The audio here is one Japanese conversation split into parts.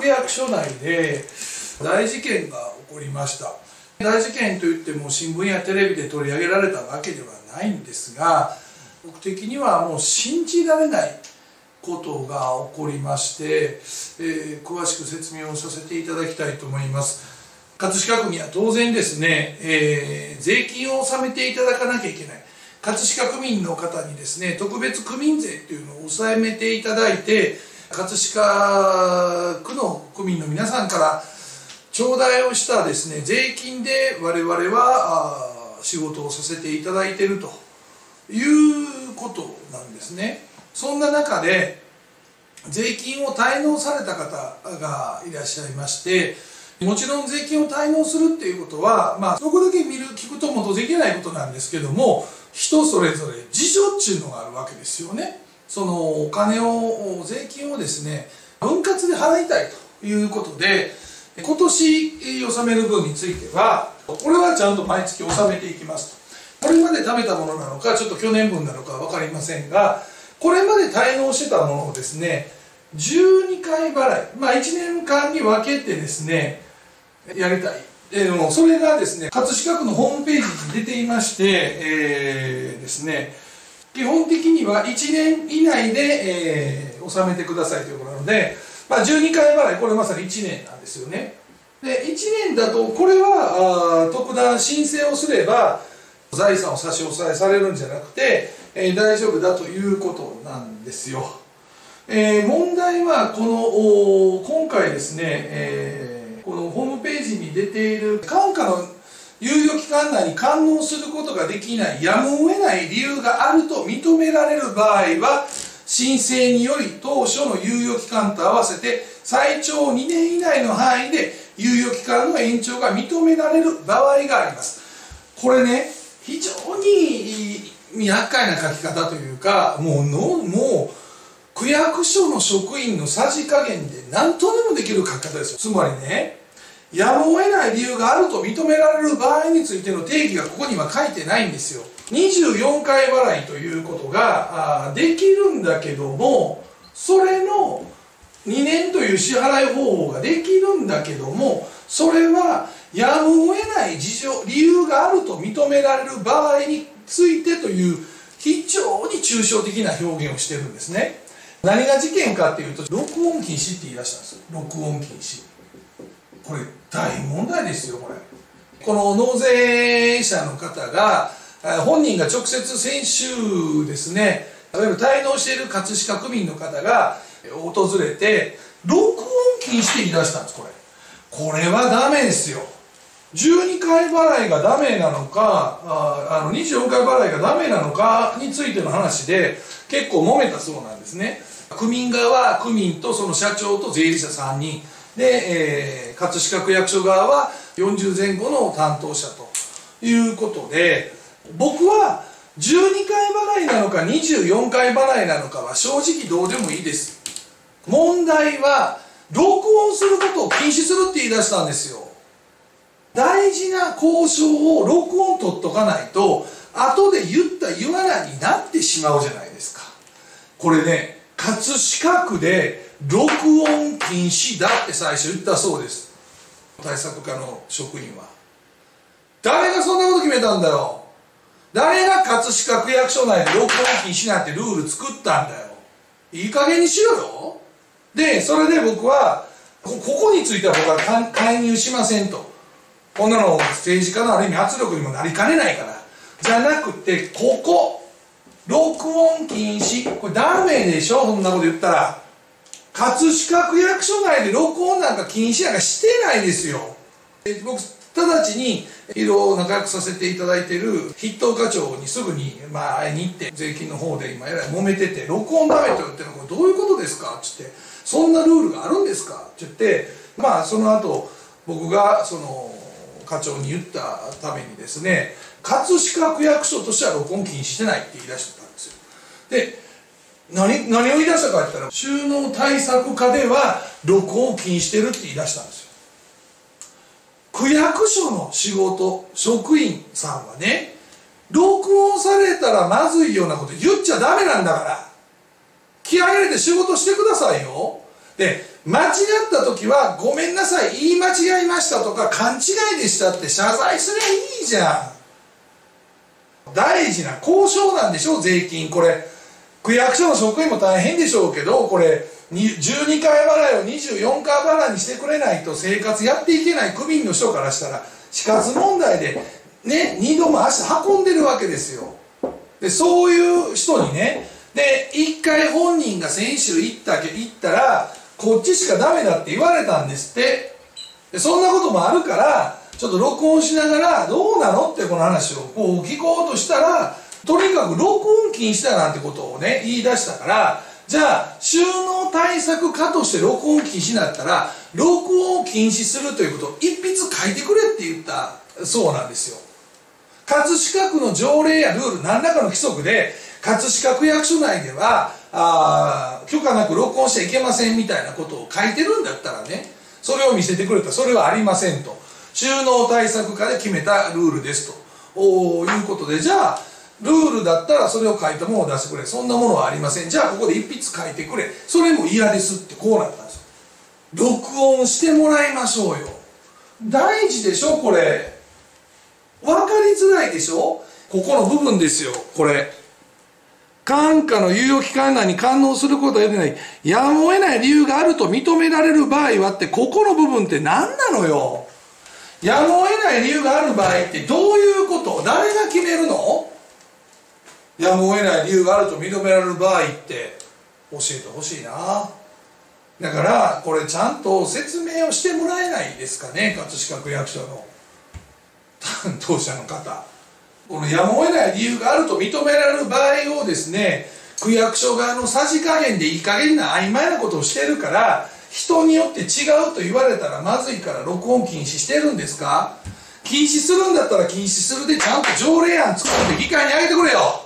役所内で大事件が起こりました。大事件といっても新聞やテレビで取り上げられたわけではないんですが、僕的にはもう信じられないことが起こりまして、詳しく説明をさせていただきたいと思います。葛飾区には当然ですね、税金を納めていただかなきゃいけない。葛飾区民の方にですね、特別区民税っていうのを納めていただいて、葛飾区の区民の皆さんから頂戴をしたですね、税金で我々は仕事をさせていただいているということなんですね。そんな中で税金を滞納された方がいらっしゃいまして、もちろん税金を滞納するっていうことは、そこだけ聞くとも当然いけないことなんですけども、人それぞれ事情っていうのがあるわけですよね。そのお金を、税金をですね、分割で払いたいということで、今年納める分については、これはちゃんと毎月納めていきますと。これまで貯めたものなのか、ちょっと去年分なのか分かりませんが、これまで滞納してたものをですね、12回払い、1年間に分けてですね、やりたい。それがですね、葛飾区のホームページに出ていまして、ですね、基本的には1年以内で、納めてくださいということなので、12回払い、これまさに1年なんですよね。で、1年だと、これは特段申請をすれば、財産を差し押さえされるんじゃなくて、大丈夫だということなんですよ。問題は、今回ですね、このホームページに出ている換価の猶予期間内に完納することができないやむを得ない理由があると認められる場合は、申請により当初の猶予期間と合わせて最長2年以内の範囲で猶予期間の延長が認められる場合があります。これね、非常に厄介な書き方というか、もう区役所の職員のさじ加減で何とでもできる書き方ですよ。つまりね、やむを得ない理由があると認められる場合についての定義がここには書いてないんですよ。24回払いということができるんだけども、それの2年という支払い方法ができるんだけども、それはやむを得ない理由があると認められる場合についてという非常に抽象的な表現をしてるんですね。何が事件かっていうと、録音禁止って言い出したんですよ。録音禁止。これ大問題ですよ、これ。この納税者の方が、本人が直接先週ですね、いわゆる滞納している葛飾区民の方が訪れて、録音禁止って言い出したんです、これ。これはダメですよ。12回払いがダメなのか、24回払いがダメなのかについての話で結構揉めたそうなんですね。区民側は区民とその社長と税理士3人で、葛飾区役所側は40前後の担当者ということで、僕は12回払いなのか24回払いなのかは正直どうでもいいです。問題は録音することを禁止するって言い出したんですよ。大事な交渉を録音取っとかないと後で言った言わないになってしまうじゃないですか。これね、葛飾区で録音禁止だって最初言ったそうです。対策課の職員は。誰がそんなこと決めたんだよ。誰が葛飾区役所内で録音禁止なんてルール作ったんだよ。いい加減にしろよ。で、それで僕はここについては僕は介入しませんと。こんなの政治家のある意味圧力にもなりかねないから。じゃなくて、録音禁止。これダメでしょ、そんなこと言ったら。葛飾区役所内で録音なんか禁止なんかしてないですよ。僕、直ちに色を仲良くさせていただいている筆頭課長にすぐに会いに行って、税金の方で今えらい揉めてて、録音ダメと言ってるのこれどういうことですかって言って、そんなルールがあるんですかって言って、その後僕がその課長に言ったためにですね、葛飾区役所としては録音禁止してないって言い出してたんですよ。で、何を言い出したかって言ったら、収納対策課では録音を禁止してるって言い出したんですよ。区役所の仕事、職員さんはね、録音されたらまずいようなこと言っちゃダメなんだから、気合い入れて仕事してくださいよ。 で、間違った時はごめんなさい、言い間違いましたとか勘違いでしたって謝罪すりゃいいじゃん。大事な交渉なんでしょ、税金。これ区役所の職員も大変でしょうけど、これ12回払いを24回払いにしてくれないと生活やっていけない区民の人からしたら死活問題でね、2度も足運んでるわけですよ。でそういう人にね、で1回本人が先週行ったらこっちしかダメだって言われたんですって。でそんなこともあるからちょっと録音しながらどうなのってこの話をこう聞こうとしたら、とにかく録音禁止だなんてことをね言い出したから、じゃあ収納対策課として録音禁止になったら録音を禁止するということを一筆書いてくれって言ったそうなんですよ。葛飾区の条例やルール何らかの規則で葛飾区役所内では許可なく録音しちゃいけませんみたいなことを書いてるんだったらね、それを見せてくれたらそれはありませんと、収納対策課で決めたルールですということで、じゃあルールだったらそれを書いたものを出してくれ、そんなものはありません、じゃあここで一筆書いてくれ、それも嫌ですってこうなったんですよ。録音してもらいましょうよ。大事でしょこれ。分かりづらいでしょ、ここの部分ですよ。これ管下の猶予期間内に完納することができない、やむを得ない理由があると認められる場合はって、ここの部分って何なのよ。やむを得ない理由がある場合ってどういうこと、誰が決めるの。やむを得ない理由があると認められる場合って教えてほしいな。だからこれちゃんと説明をしてもらえないですかね、葛飾区役所の担当者の方。このやむを得ない理由があると認められる場合をですね、区役所側のさじ加減でいい加減な曖昧なことをしてるから、人によって違うと言われたらまずいから録音禁止してるんですか。禁止するんだったら禁止するでちゃんと条例案作って議会にあげてくれよ。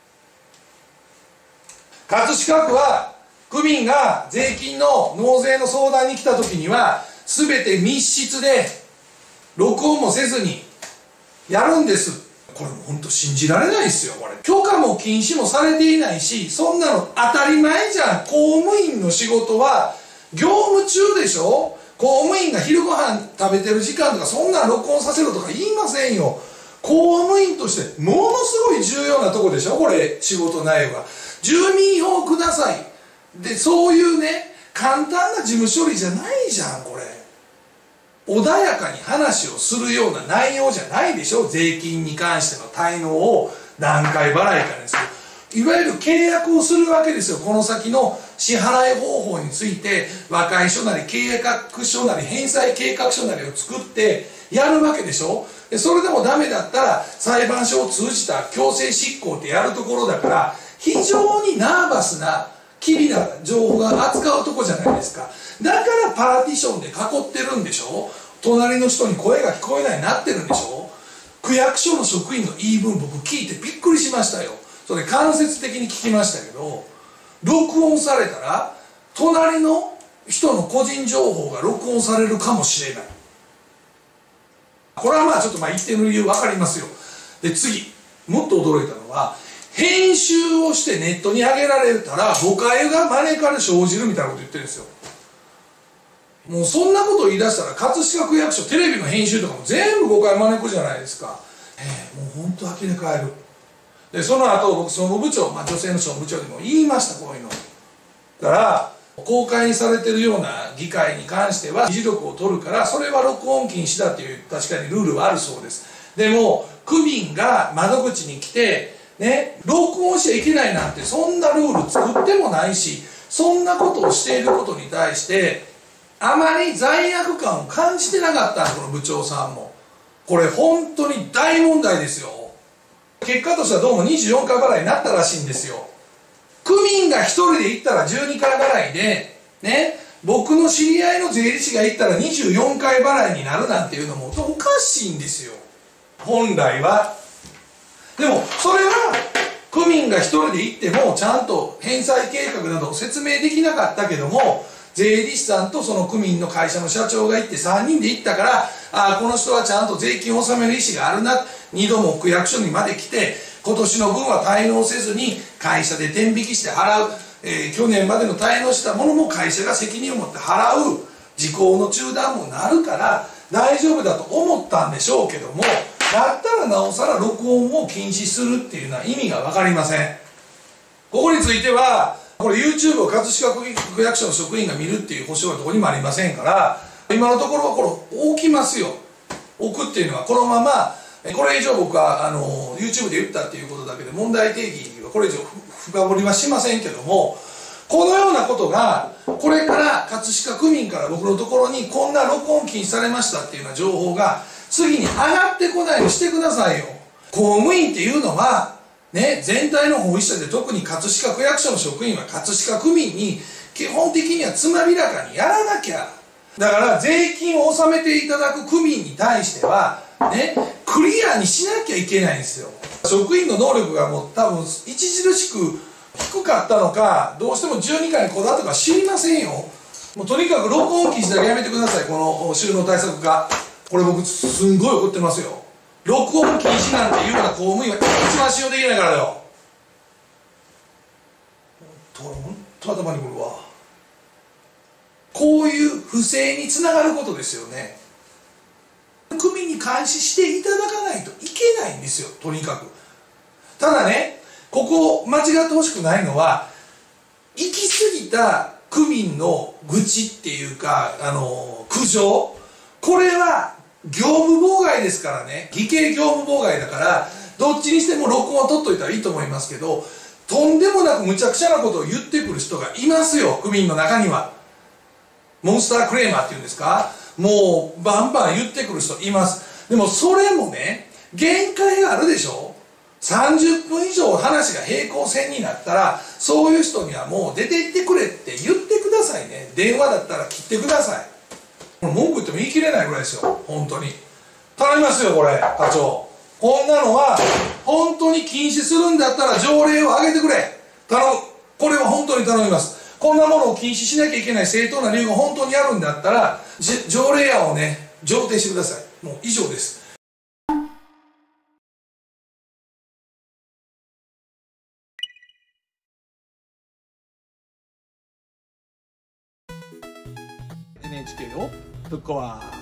葛飾区は区民が税金の納税の相談に来た時には全て密室で録音もせずにやるんです。これも本当信じられないですよ。これ許可も禁止もされていないし、そんなの当たり前じゃん。公務員の仕事は業務中でしょ。公務員が昼ご飯食べてる時間とかそんな録音させろとか言いませんよ。公務員としてものすごい重要なとこでしょ、これ仕事内容が。住民票くださいで、そういうね簡単な事務処理じゃないじゃん。これ穏やかに話をするような内容じゃないでしょ。税金に関しての滞納を何回払いかにする、いわゆる契約をするわけですよ。この先の支払い方法について和解書なり契約書なり返済計画書なりを作ってやるわけでしょ。でそれでもダメだったら裁判所を通じた強制執行ってやるところだから、非常にナーバスな機微な情報が扱うとこじゃないですか。だからパーティションで囲ってるんでしょ。隣の人に声が聞こえないようになってるんでしょ。区役所の職員の言い分僕聞いてびっくりしましたよ。それ間接的に聞きましたけど、録音されたら隣の人の個人情報が録音されるかもしれない。これはまあちょっと一定の理由分かりますよ。で次もっと驚いたのは、編集をしてネットに上げられたら誤解が招かれ生じるみたいなこと言ってるんですよ。もうそんなこと言い出したら葛飾区役所テレビの編集とかも全部誤解招くじゃないですか。もう本当呆れ返る。でその後僕総務部長、女性の総務部長にも言いました。こういうのだから公開にされてるような議会に関しては議事録を取るから、それは録音禁止だっていう確かにルールはあるそうです。でも区民が窓口に来てね、録音しちゃいけないなんてそんなルール作ってもないし、そんなことをしていることに対してあまり罪悪感を感じてなかった、この部長さんも。これ本当に大問題ですよ。結果としてはどうも24回払いになったらしいんですよ。区民が1人で行ったら12回払いでね、僕の知り合いの税理士が行ったら24回払いになるなんていうのもおかしいんですよ本来は。でもそれは区民が1人で行ってもちゃんと返済計画などを説明できなかったけども、税理士さんとその区民の会社の社長が行って3人で行ったから、この人はちゃんと税金を納める意思があるな、2度も区役所にまで来て今年の分は滞納せずに会社で天引きして払う、去年までの滞納したものも会社が責任を持って払う、時効の中断もなるから大丈夫だと思ったんでしょうけども、だったらなおさら録音を禁止するっていうのは意味が分かりません。ここについてはこれ YouTube を葛飾区役所の職員が見るっていう保証はどこにもありませんから、今のところはこれ置きますよ。置くっていうのはこのまま、これ以上僕はYouTube で言ったっていうことだけで問題定義はこれ以上深掘りはしませんけども、このようなことがこれから葛飾区民から僕のところにこんな録音禁止されましたっていうような情報が次に上がってこないようにしてくださいよ。公務員っていうのはね、全体の本質で特に葛飾区役所の職員は葛飾区民に基本的にはつまびらかにやらなきゃ。だから税金を納めていただく区民に対してはね、クリアにしなきゃいけないんですよ。職員の能力がもう多分著しく低かったのか、どうしても12回にこだわったとか知りませんよ。もうとにかく録音禁止だけやめてください、この収納対策課。これ僕すんごい怒ってますよ。録音禁止なんていうような公務員は一番信用できないからよ。本当頭にくるわ。こういう不正につながることですよね。区民に監視していただかないといけないんですよ、とにかく。ただね、ここ間違ってほしくないのは、行き過ぎた区民の愚痴っていうか苦情、これは業務妨害ですからね。偽計業務妨害だから、どっちにしても録音を取っといたらいいと思いますけど、とんでもなく無茶苦茶なことを言ってくる人がいますよ、区民の中には。モンスタークレーマーっていうんですか、もうバンバン言ってくる人います。でもそれもね、限界があるでしょ。30分以上話が平行線になったら、そういう人にはもう出て行ってくれって言ってくださいね。電話だったら切ってください。文句言っても言い切れないぐらいですよ、本当に。頼みますよ、これ、課長。こんなのは本当に禁止するんだったら条例を上げてくれ。頼む。これは本当に頼みます。こんなものを禁止しなきゃいけない正当な理由が本当にあるんだったら、条例案をね、上呈してください。もう以上です。NHK をぶっ壊